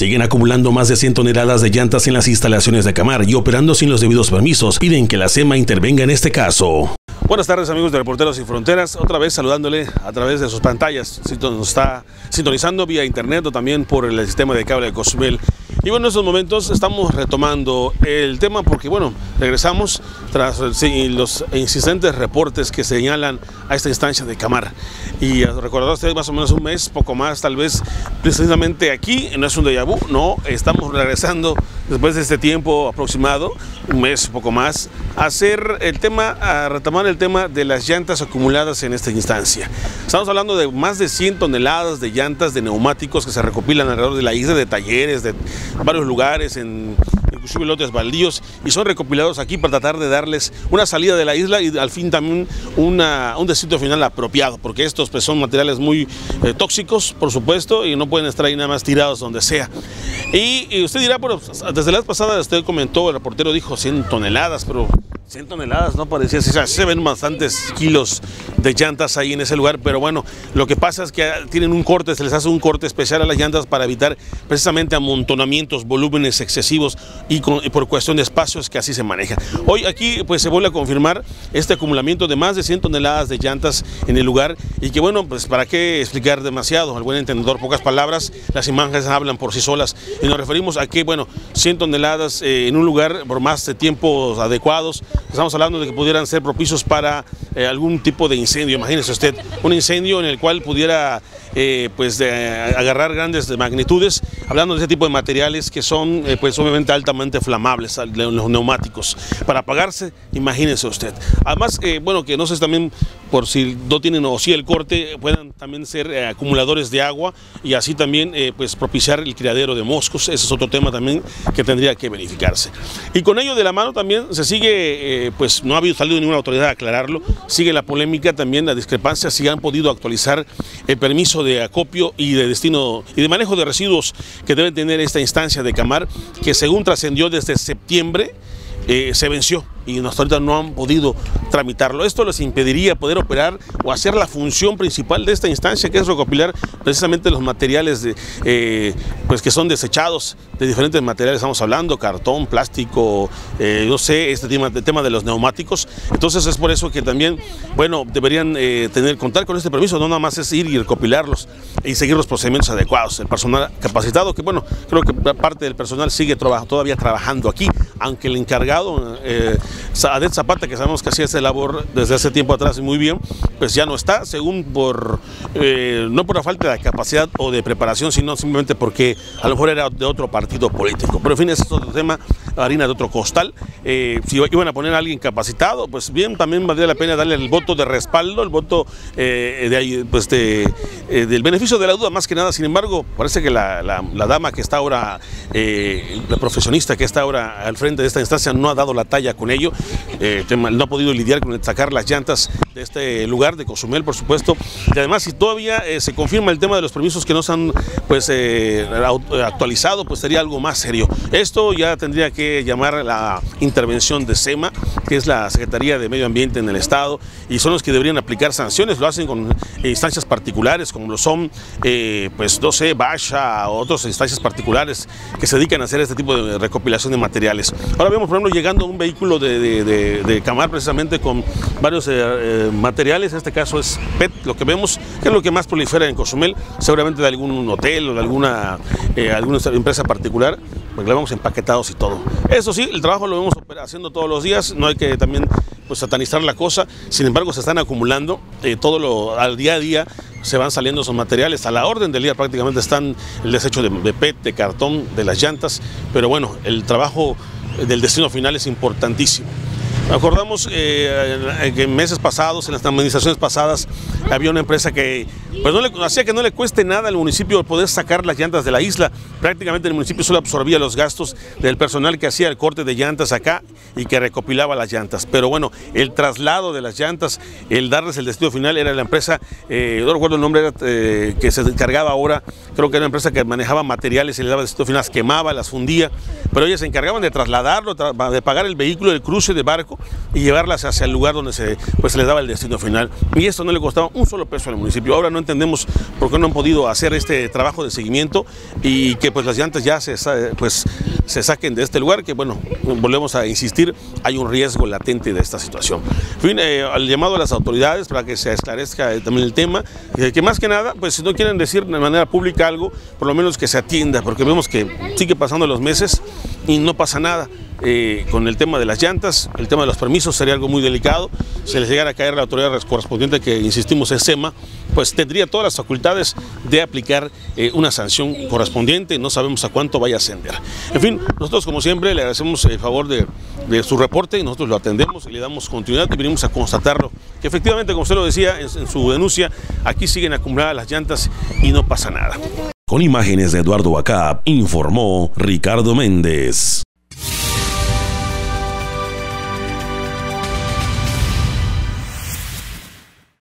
Siguen acumulando más de 100 toneladas de llantas en las instalaciones de Camar y operando sin los debidos permisos. Piden que la SEMA intervenga en este caso. Buenas tardes, amigos de Reporteros Sin Fronteras, otra vez saludándole a través de sus pantallas, si nos está sintonizando vía internet o también por el sistema de cable de Cozumel. Y bueno, en estos momentos estamos retomando el tema porque, bueno, regresamos tras los insistentes reportes que señalan a esta instancia de Camar. Y recordará usted más o menos un mes, poco más tal vez, precisamente aquí, no es un déjà vu, no, estamos regresando después de este tiempo aproximado, un mes, poco más, a retomar el tema de las llantas acumuladas en esta instancia. Estamos hablando de más de 100 toneladas de llantas de neumáticos que se recopilan alrededor de la isla, de talleres, de varios lugares, inclusive lotes baldíos, y son recopilados aquí para tratar de darles una salida de la isla y al fin también un destino final apropiado, porque estos pues, son materiales muy tóxicos, por supuesto, y no pueden estar ahí nada más tirados donde sea. Y usted dirá, bueno, desde la vez pasada usted comentó, el reportero dijo 100 toneladas, pero 100 toneladas no parecía así, o sea, se ven bastantes kilos de llantas ahí en ese lugar, pero bueno, lo que pasa es que tienen un corte, se les hace un corte especial a las llantas para evitar precisamente amontonamientos, volúmenes excesivos y por cuestión de espacios que así se maneja. Hoy aquí pues se vuelve a confirmar este acumulamiento de más de 100 toneladas de llantas en el lugar y que bueno, pues para qué explicar demasiado, al buen entendedor, pocas palabras, las imágenes hablan por sí solas y nos referimos a que bueno, 100 toneladas en un lugar por más de tiempos adecuados. Estamos hablando de que pudieran ser propicios para algún tipo de incendio. Imagínese usted, un incendio en el cual pudiera agarrar grandes magnitudes, hablando de ese tipo de materiales que son pues obviamente altamente flamables, los neumáticos. Para apagarse, imagínese usted. Además, bueno, que no sé también por si no tienen o si el corte, puedan también ser acumuladores de agua y así también pues propiciar el criadero de moscos. Ese es otro tema también que tendría que verificarse. Y con ello de la mano también se sigue, pues no ha habido salido ninguna autoridad a aclararlo, sigue la polémica también, la discrepancia, si han podido actualizar el permiso de acopio y de destino y de manejo de residuos que debe tener esta instancia de Camar, que según trascendió desde septiembre, se venció y hasta ahorita no han podido tramitarlo. Esto les impediría poder operar o hacer la función principal de esta instancia, que es recopilar precisamente los materiales pues que son desechados de diferentes materiales. Estamos hablando cartón, plástico, no sé, este tema de los neumáticos. Entonces es por eso que también, bueno, deberían contar con este permiso, no nada más es ir y recopilarlos y seguir los procedimientos adecuados. El personal capacitado, que bueno, creo que parte del personal sigue todavía trabajando aquí, aunque el encargado Adet Zapata, que sabemos que hacía esa labor desde hace tiempo atrás y muy bien, pues ya no está, según no por la falta de capacidad o de preparación, sino simplemente porque a lo mejor era de otro partido político. Pero en fin, ese es otro tema, harina de otro costal. Si iban a poner a alguien capacitado, pues bien, también valdría la pena darle el voto de respaldo, el voto del beneficio de la duda, más que nada. Sin embargo, parece que la dama que está ahora, la profesionista que está ahora al frente de esta instancia, no ha dado la talla con ello, no ha podido lidiar con sacar las llantas de este lugar, de Cozumel, por supuesto, y además si todavía se confirma el tema de los permisos que no se han pues, actualizado, pues sería algo más serio. Esto ya tendría que llamar a la intervención de SEMA, que es la Secretaría de Medio Ambiente en el Estado, y son los que deberían aplicar sanciones. Lo hacen con instancias particulares, como lo son, pues no sé, Basha o otras instancias particulares que se dedican a hacer este tipo de recopilación de materiales. Ahora vemos, por ejemplo, llegando un vehículo de Camar precisamente con varios materiales. En este caso es PET, lo que vemos, que es lo que más prolifera en Cozumel, seguramente de algún hotel o de alguna empresa particular, porque lo vemos empaquetados y todo. Eso sí, el trabajo lo vemos haciendo todos los días, no hay que también pues satanizar la cosa. Sin embargo, se están acumulando al día a día. Se van saliendo esos materiales, a la orden del día prácticamente están el desecho de PET, de cartón, de las llantas, pero bueno, el trabajo del destino final es importantísimo. Acordamos que en meses pasados, en las administraciones pasadas, había una empresa que pues hacía que no le cueste nada al municipio poder sacar las llantas de la isla. Prácticamente el municipio solo absorbía los gastos del personal que hacía el corte de llantas acá y que recopilaba las llantas. Pero bueno, el traslado de las llantas, el darles el destino final, era la empresa, no recuerdo el nombre, que se encargaba ahora, creo que era una empresa que manejaba materiales y le daba el destino final, las quemaba, las fundía, pero ellos se encargaban de trasladarlo, de pagar el vehículo, el cruce de barco, barco y llevarlas hacia el lugar donde se les daba el destino final. Y esto no le costaba un solo peso al municipio. Ahora no entendemos por qué no han podido hacer este trabajo de seguimiento y que pues las llantas ya se saquen de este lugar, que bueno, volvemos a insistir, hay un riesgo latente de esta situación. En fin, al llamado a las autoridades para que se esclarezca también el tema, que más que nada, pues si no quieren decir de manera pública algo, por lo menos que se atienda, porque vemos que sigue pasando los meses y no pasa nada. Con el tema de las llantas, el tema de los permisos sería algo muy delicado. Si les llegara a caer la autoridad correspondiente, que insistimos es SEMA, pues tendría todas las facultades de aplicar una sanción correspondiente. No sabemos a cuánto vaya a ascender. En fin, nosotros como siempre le agradecemos el favor de su reporte, y nosotros lo atendemos y le damos continuidad y venimos a constatarlo, que efectivamente, como usted lo decía en su denuncia, aquí siguen acumuladas las llantas y no pasa nada. Con imágenes de Eduardo Bacap, informó Ricardo Méndez.